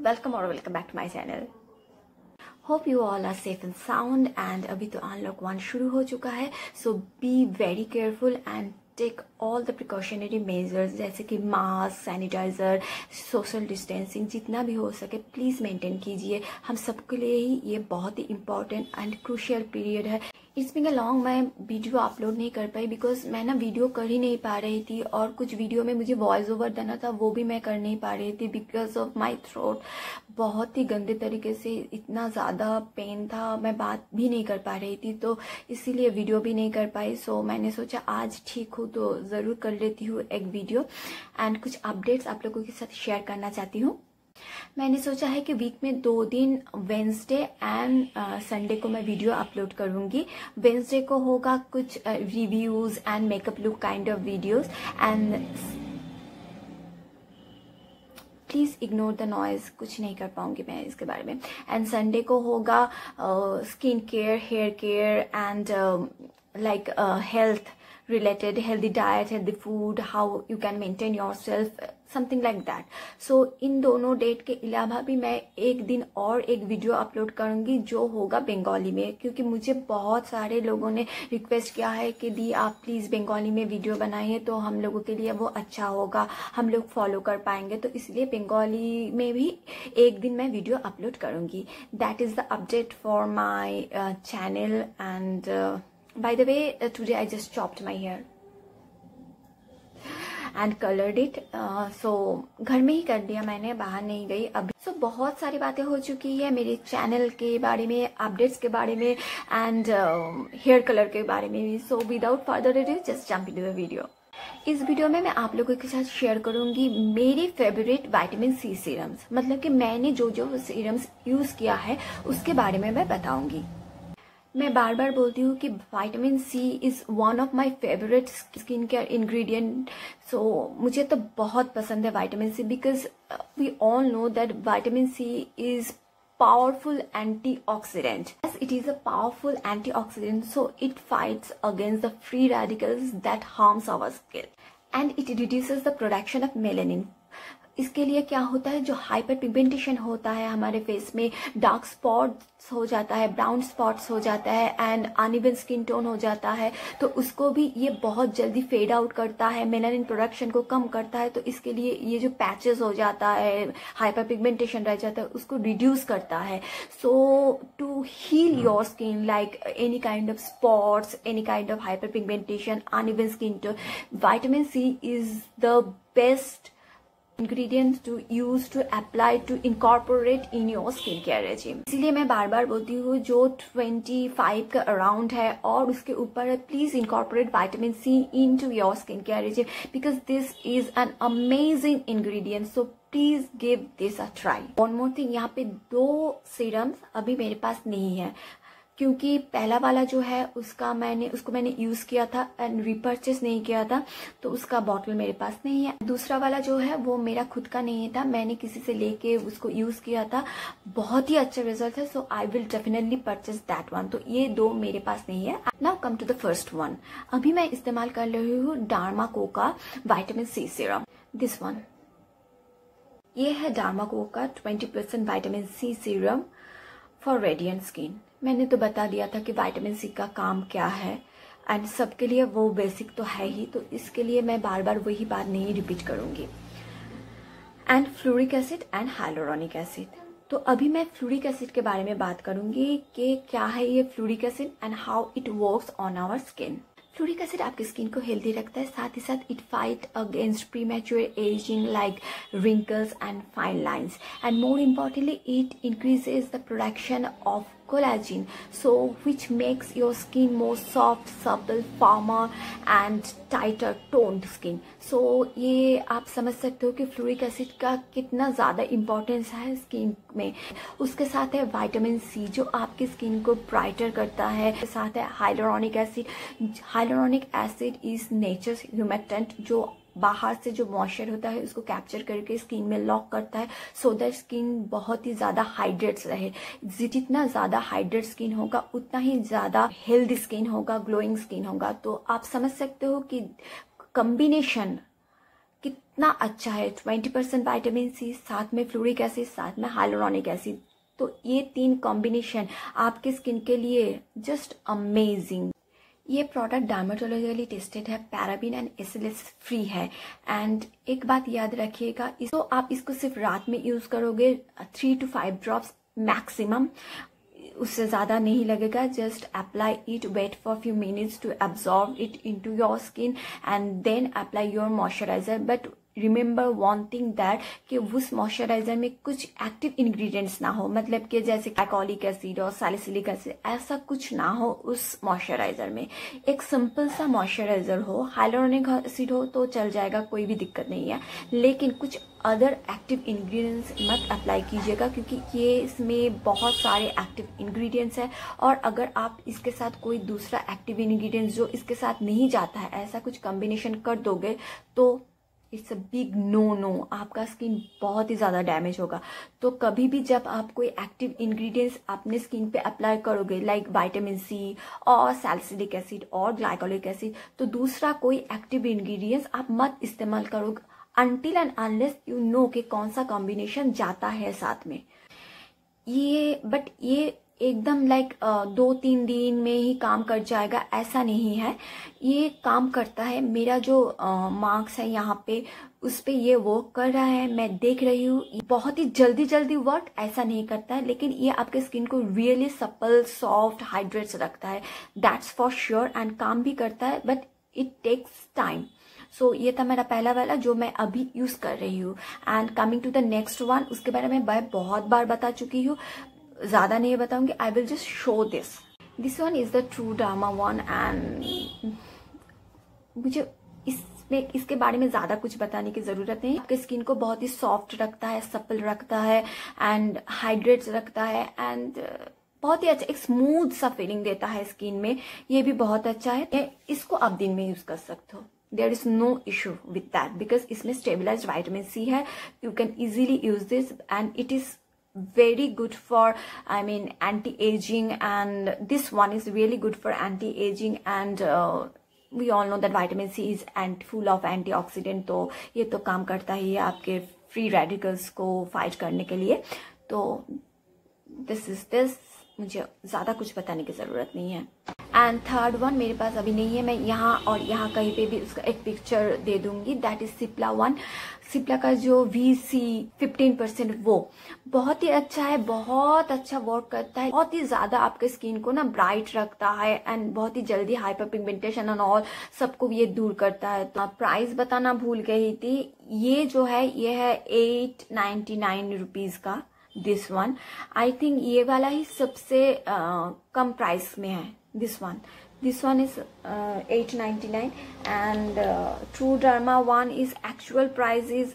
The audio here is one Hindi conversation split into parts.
welcome or welcome back to my channel. Hope you all are safe and sound and अभी तो अनलॉक 1 शुरू हो चुका है, so be very careful and take all the precautionary measures जैसे कि मास्क, सैनिटाइजर, सोशल डिस्टेंसिंग जितना भी हो सके प्लीज़ मेंटेन कीजिए। हम सबके लिए ही ये बहुत ही इम्पॉर्टेंट एंड क्रूशियल पीरियड है। इट्स बीन अ लॉन्ग मैं वीडियो अपलोड नहीं कर पाई बिकॉज मैं ना वीडियो कर ही नहीं पा रही थी और कुछ वीडियो में मुझे वॉइस ओवर देना था वो भी मैं कर नहीं पा रही थी बिकॉज ऑफ माई थ्रोट। बहुत ही गंदे तरीके से इतना ज़्यादा पेन था, मैं बात भी नहीं कर पा रही थी, तो इसीलिए वीडियो भी नहीं कर पाई। सो मैंने सोचा आज ठीक हूँ तो ज़रूर कर लेती हूँ एक वीडियो एंड कुछ अपडेट्स आप लोगों के साथ शेयर करना चाहती हूँ। मैंने सोचा है कि वीक में 2 दिन वेंसडे एंड संडे को मैं वीडियो अपलोड करूंगी। वेंसडे को होगा कुछ reviews and makeup look kind of videos and please ignore the noise, कुछ नहीं कर पाऊंगी मैं इसके बारे में। एंड संडे को होगा skin care, hair care and like health related, healthy diet, healthy food, how you can maintain yourself, something like that. So इन दोनों डेट के अलावा भी मैं एक दिन और एक वीडियो अपलोड करूंगी जो होगा बंगाली में, क्योंकि मुझे बहुत सारे लोगों ने रिक्वेस्ट किया है कि दी आप प्लीज़ बंगाली में वीडियो बनाइए तो हम लोगों के लिए वो अच्छा होगा, हम लोग फॉलो कर पाएंगे, तो इसलिए बंगाली में भी एक दिन मैं वीडियो अपलोड करूंगी। That is the update for my channel and by the way, today I just chopped my hair and colored it. So घर में ही कर दिया मैंने, बाहर नहीं गई अभी। So बहुत सारी बातें हो चुकी है मेरे चैनल के बारे में, अपडेट्स के बारे में एंड हेयर कलर के बारे में भी। So without further ado, just jump into the video. इस वीडियो में मैं आप लोगों के साथ शेयर करूंगी मेरी फेवरेट विटामिन सी सीरम्स, मतलब कि मैंने जो जो सीरम्स यूज किया है उसके बारे में मैं बताऊंगी। मैं बार बार बोलती हूँ कि vitamin C is one of my favourite skin care ingredient. So मुझे तो बहुत पसंद है vitamin C because we all know that vitamin C is powerful antioxidant. Yes, it is a powerful antioxidant, so it fights against the free radicals that harms our skin and it reduces the production of melanin. इसके लिए क्या होता है, जो हाइपर पिगमेंटेशन होता है हमारे फेस में, डार्क स्पॉट्स हो जाता है, ब्राउन स्पॉट्स हो जाता है एंड अनइवन स्किन टोन हो जाता है, तो उसको भी ये बहुत जल्दी फेड आउट करता है, मेलानिन प्रोडक्शन को कम करता है। तो इसके लिए ये जो पैचेस हो जाता है, हाइपर पिगमेंटेशन रह जाता है, उसको रिड्यूस करता है। So to heal your skin like any kind of spots, any kind of hyper pigmentation, uneven skin tone, vitamin C is the best ingredients to use to apply to incorporate in your skin care regime. इसीलिए मैं बार बार बोलती हूँ जो 25 का अराउंड है और उसके ऊपर है, please incorporate vitamin C into your skin care regime because this is an amazing ingredient. So please give this a try. One more thing, यहाँ पे 2 serums अभी मेरे पास नहीं है क्योंकि पहला वाला जो है उसको मैंने यूज किया था एंड रिपर्चेस नहीं किया था, तो उसका बॉटल मेरे पास नहीं है। दूसरा वाला जो है वो मेरा खुद का नहीं था, मैंने किसी से लेके उसको यूज किया था, बहुत ही अच्छा रिजल्ट है। So I will definitely purchase that one. तो ये 2 मेरे पास नहीं है। Now come to the first one. अभी मैं इस्तेमाल कर रही हूँ डर्माको का vitamin C serum, this one. ये है डर्माको का 20% vitamin C serum for radiant skin. मैंने तो बता दिया था कि विटामिन सी का काम क्या है एंड सबके लिए वो बेसिक तो है ही, तो इसके लिए मैं बार बार वही बात नहीं रिपीट करूंगी। And ferulic acid and hyaluronic acid. तो अभी मैं फ्लोरिक एसिड के बारे में बात करूंगी कि क्या है ये ferulic acid and how it works on our skin. Ferulic acid आपकी स्किन को हेल्दी रखता है, साथ ही साथ it fight against premature ageing like wrinkles and fine lines and more importantly it increases the production of collagen, so which makes your skin more soft, supple, firmer and tighter toned skin. So ये आप समझ सकते हो कि फ्लोरिक एसिड का कितना ज़्यादा इम्पोर्टेंस है स्किन में। उसके साथ है विटामिन सी जो आपकी स्किन को ब्राइटर करता है, साथ है hyaluronic acid. Hyaluronic acid is nature's humectant जो बाहर से जो मॉइस्चर होता है उसको कैप्चर करके स्किन में लॉक करता है, सो दैट स्किन बहुत ही ज्यादा हाइड्रेट्स रहे। जितना ज्यादा हाइड्रेट स्किन होगा उतना ही ज्यादा हेल्दी स्किन होगा, ग्लोइंग स्किन होगा। तो आप समझ सकते हो कि कॉम्बिनेशन इतना अच्छा है। 20% विटामिन सी, साथ में फ्लोरिक एसिड, साथ में हाइलुरोनिक एसिड, तो ये 3 कॉम्बिनेशन आपके स्किन के लिए जस्ट अमेजिंग। ये प्रोडक्ट डर्मेटोलॉजिकली टेस्टेड है, पैराबीन एंड एसएलएस फ्री है। एंड एक बात याद रखिएगा, इसको आप इसको सिर्फ रात में यूज करोगे, 3 to 5 ड्रॉप्स मैक्सिमम, उससे ज़्यादा नहीं लगेगा। Just apply it, wait for few minutes to absorb it into your skin and then apply your moisturiser. But remember one thing that कि उस मॉइस्चराइजर में कुछ एक्टिव इंग्रेडिएंट्स ना हो, मतलब कि जैसे ग्लाइकोलिक एसिड और सैलिसिलिक एसिड, ऐसा कुछ ना हो उस मॉइस्चराइजर में। एक सिंपल सा मॉइस्चराइजर हो, हाइलुरोनिक एसिड हो तो चल जाएगा, कोई भी दिक्कत नहीं है, लेकिन कुछ अदर एक्टिव इंग्रेडिएंट्स मत अप्लाई कीजिएगा, क्योंकि ये इसमें बहुत सारे एक्टिव इंग्रेडिएंट्स है। और अगर आप इसके साथ कोई दूसरा एक्टिव इंग्रेडिएंट्स जो इसके साथ नहीं जाता है, ऐसा कुछ कॉम्बिनेशन कर दोगे तो इट्स अ बिग नो, आपका स्किन बहुत ही ज़्यादा डैमेज होगा। तो कभी भी जब आप कोई एक्टिव इंग्रेडिएंट्स अपने स्किन पे अप्लाई करोगे, लाइक विटामिन सी और सैलिसिलिक एसिड और ग्लाइकोलिक एसिड, तो दूसरा कोई एक्टिव इंग्रेडिएंट्स आप मत इस्तेमाल करोगे until and unless you know कि कौन सा कॉम्बिनेशन जाता है साथ में। ये एकदम लाइक 2-3 दिन में ही काम कर जाएगा ऐसा नहीं है, ये काम करता है। मेरा जो मार्क्स है यहाँ पे, उस पे ये वर्क कर रहा है, मैं देख रही हूँ। बहुत ही जल्दी वर्क ऐसा नहीं करता है, लेकिन ये आपके स्किन को रियली सपल, सॉफ्ट, हाइड्रेट्स रखता है, दैट्स फॉर श्योर। एंड काम भी करता है, but it takes time. So ये था मेरा पहला वाला जो मैं अभी यूज कर रही हूँ। And coming to the next one, उसके बारे में मैं बहुत बार बता चुकी हूँ, ज्यादा नहीं बताऊंगी। I will just show this one is the true derma one. And मुझे इसके बारे में ज्यादा कुछ बताने की जरूरत नहीं। आपके स्किन को बहुत ही सॉफ्ट रखता है, सपल रखता है एंड हाइड्रेट्स रखता है, एंड बहुत ही अच्छा एक स्मूथ सा फीलिंग देता है स्किन में। ये भी बहुत अच्छा है, इसको आप दिन में यूज कर सकते हो। There is no issue with that because इसमें stabilized vitamin C है. You can easily use this and it is very good for anti-aging, and this one is really good for anti-aging, and we all know that vitamin C is full of antioxidant, तो ये तो काम करता ही है आपके फ्री रेडिकल्स को फाइट करने के लिए। तो this मुझे ज्यादा कुछ बताने की जरूरत नहीं है। एंड थर्ड वन मेरे पास अभी नहीं है, मैं यहाँ और यहाँ कहीं पे भी उसका एक पिक्चर दे दूंगी। That is Cipla one. Cipla का जो VC 15%, वो बहुत ही अच्छा है, बहुत अच्छा वर्क करता है, बहुत ही ज्यादा आपके स्किन को ना ब्राइट रखता है एंड बहुत ही जल्दी हाइपर पिगमेंटेशन एंड ऑल सबको ये दूर करता है। तो प्राइस बताना भूल गई थी, ये जो है ये है 899 रुपीज का। दिस वन आई थिंक ये वाला ही सबसे कम प्राइस में है। This one is 899 and True Derma one is actual price is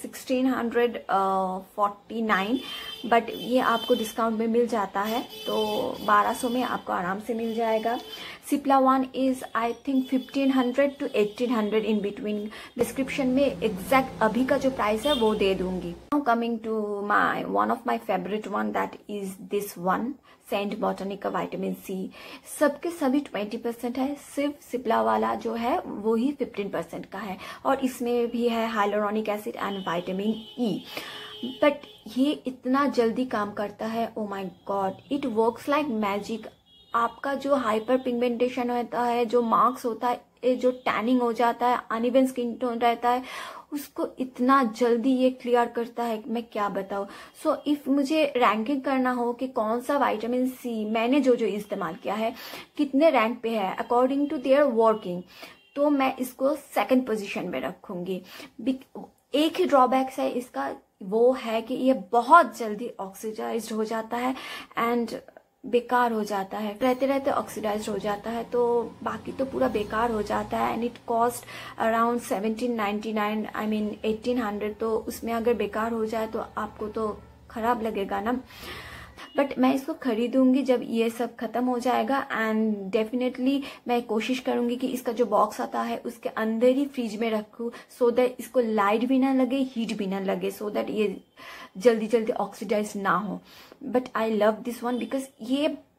1649, but ये आपको डिस्काउंट में मिल जाता है तो 1200 में आपको आराम से मिल जाएगा। Cipla one is I think 1500 to 1800 in between. Description में एग्जैक्ट अभी का जो प्राइस है वो दे दूंगी। Now coming to my one of my favourite one, that is this one, St Botanica vitamin C. सबके सभी 20% है, सिर्फ सिप्ला वाला जो है वो ही 15% का है, और इसमें भी है hyaluronic acid and vitamin E. But ये इतना जल्दी काम करता है, oh my God, it works like magic. आपका जो हाइपर पिगमेंटेशन होता है, जो मार्क्स होता है, जो टैनिंग हो जाता है, अनइवन स्किन टोन रहता है, उसको इतना जल्दी ये क्लियर करता है, मैं क्या बताऊं। सो इफ मुझे रैंकिंग करना हो कि कौन सा विटामिन सी मैंने जो इस्तेमाल किया है कितने रैंक पे है अकॉर्डिंग टू देयर वर्किंग, तो मैं इसको 2nd पोजीशन में रखूंगी। एक ही ड्रॉबैक्स है इसका, वो है कि ये बहुत जल्दी ऑक्सीडाइज्ड हो जाता है एंड बेकार हो जाता है, रहते रहते ऑक्सीडाइज्ड हो जाता है, तो बाकी तो पूरा बेकार हो जाता है। एंड इट कॉस्ट अराउंड 1799, 1800, तो उसमें अगर बेकार हो जाए तो आपको तो खराब लगेगा ना। बट मैं इसको खरीदूंगी जब ये सब खत्म हो जाएगा, एंड डेफिनेटली मैं कोशिश करूंगी कि इसका जो बॉक्स आता है उसके अंदर ही फ्रिज में रखूं, सो दैट इसको लाइट भी ना लगे, हीट भी ना लगे, सो दैट ये जल्दी ऑक्सीडाइज ना हो। But I love this one because ये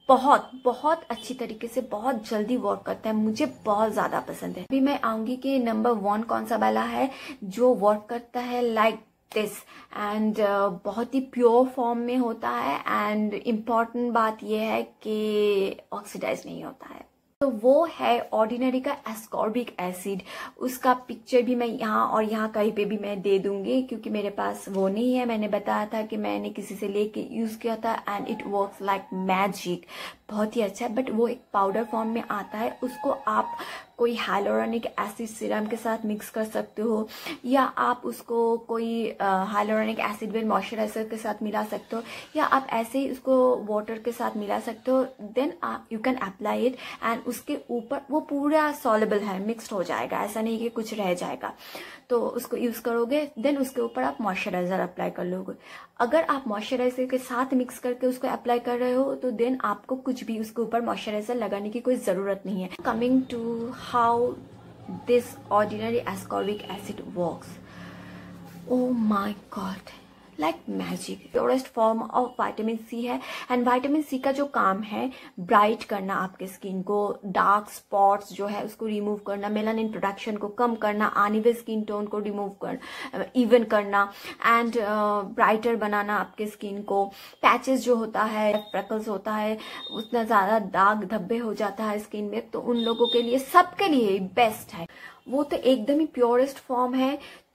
बहुत बहुत अच्छी तरीके से बहुत जल्दी वर्क करता है, मुझे बहुत ज़्यादा पसंद है। अभी मैं आऊँगी कि नंबर 1 कौन सा वाला है जो वर्क करता है लाइक दिस एंड बहुत ही प्योर फॉर्म में होता है। एंड इम्पॉर्टेंट बात यह है कि ऑक्सीडाइज नहीं होता है, तो वो है ऑर्डिनरी का एस्कॉर्बिक एसिड। उसका पिक्चर भी मैं यहाँ और यहाँ कहीं पे भी मैं दे दूंगी, क्योंकि मेरे पास वो नहीं है। मैंने बताया था कि मैंने किसी से लेके यूज किया था and it works like magic, बहुत ही अच्छा है। बट वो एक पाउडर फॉर्म में आता है, उसको आप कोई हाइलोरॉनिक एसिड सीरम के साथ मिक्स कर सकते हो, या आप उसको कोई हाइलोरॉनिक एसिड विद मॉइस्चराइजर के साथ मिला सकते हो, या आप ऐसे ही उसको वाटर के साथ मिला सकते हो। Then you can apply it and उसके ऊपर वो पूरा सॉलेबल है, मिक्स्ड हो जाएगा, ऐसा नहीं कि कुछ रह जाएगा। तो उसको यूज करोगे, देन उसके ऊपर आप मॉइस्चराइजर अप्लाई कर लोगे। अगर आप मॉइस्चराइजर के साथ मिक्स करके उसको अप्लाई कर रहे हो तो देन आपको कुछ भी उसके ऊपर मॉइस्चराइजर लगाने की कोई जरूरत नहीं है। Coming to how this Ordinary ascorbic acid works, oh my God, like magic. Purest form of vitamin C है एंड विटामिन सी का जो काम है ब्राइट करना, आपके स्किन को, डार्क स्पॉट्स जो है उसको रिमूव करना, मेलानिन प्रोडक्शन को कम करना, अनइवन स्किन टोन को रिमूव करना, इवन करना एंड ब्राइटर बनाना आपके स्किन को। पैचेस जो होता है, फ्रेकल्स होता है, उतना ज्यादा दाग धब्बे हो जाता है स्किन में, तो उन लोगों के लिए, सबके लिए बेस्ट है वो। तो एकदम ही प्योरेस्ट फॉर्म है,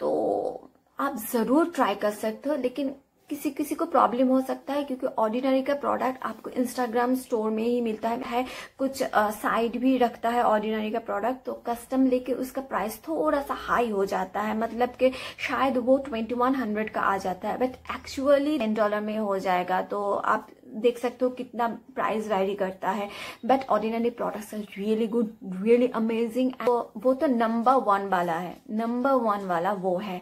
तो आप जरूर ट्राई कर सकते हो। लेकिन किसी किसी को प्रॉब्लम हो सकता है, क्योंकि ऑर्डिनरी का प्रोडक्ट आपको इंस्टाग्राम स्टोर में ही मिलता है कुछ साइड भी रखता है ऑर्डिनरी का प्रोडक्ट, तो कस्टम लेके उसका प्राइस थोड़ा सा हाई हो जाता है, मतलब कि शायद वो 2100 का आ जाता है, बट एक्चुअली $10 में हो जाएगा। तो आप देख सकते हो कितना प्राइस वैरी करता है। But Ordinary products are really good, really amazing. वो तो नंबर 1 वाला है, नंबर 1 वाला वो है।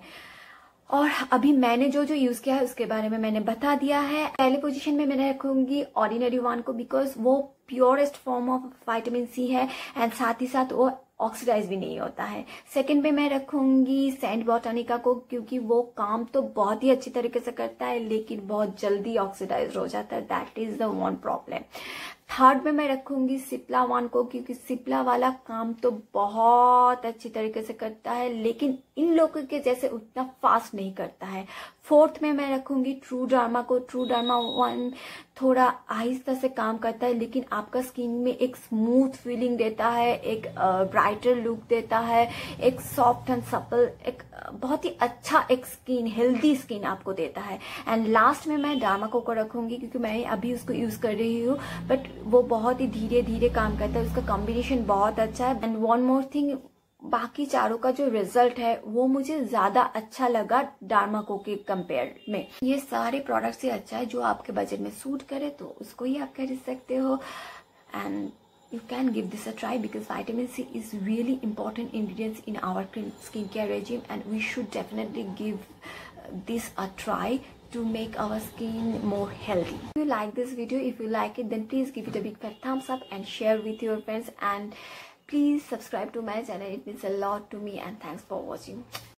और अभी मैंने जो जो यूज किया है उसके बारे में मैंने बता दिया है। पहले पोजीशन में मैंने रखूंगी ऑर्डिनरी 1 को, बिकॉज वो purest form of vitamin C है एंड साथ ही साथ वो ऑक्सीडाइज भी नहीं होता है। सेकंड पे मैं रखूंगी सेंट बॉटनिका को, क्योंकि वो काम तो बहुत ही अच्छी तरीके से करता है लेकिन बहुत जल्दी ऑक्सीडाइज हो जाता है, that is the one problem. Third में मैं रखूंगी सिप्ला 1 को, क्योंकि सिप्ला वाला काम तो बहुत अच्छी तरीके से करता है लेकिन इन लोगों के जैसे उतना फास्ट नहीं करता है। फोर्थ में मैं रखूंगी ट्रू डर्मा को। ट्रू डर्मा 1 थोड़ा आहिस्ता से काम करता है लेकिन आपका स्किन में एक स्मूथ फीलिंग देता है, एक ब्राइटर लुक देता है, एक सॉफ्ट एंड सपल, एक बहुत ही अच्छा एक स्किन, हेल्दी स्किन आपको देता है। एंड लास्ट में मैं डर्माको को रखूंगी, क्योंकि मैं अभी उसको यूज कर रही हूँ, बट वो बहुत ही धीरे धीरे काम करता है, उसका कॉम्बिनेशन बहुत अच्छा है। एंड वन मोर थिंग, बाकी चारों का जो रिजल्ट है वो मुझे ज्यादा अच्छा लगा डर्माको के कंपेयर में। ये सारे प्रोडक्ट्स से अच्छा है, जो आपके बजट में सूट करे तो उसको ही आप खरीद सकते हो। And you can give this a try because vitamin C is really important ingredients in our skincare regime and we should definitely give this a try to make our skin more healthy. If you like this video, if you like it, then please give it a big fat thumbs up and share with your friends, and please subscribe to my channel. It means a lot to me, and thanks for watching.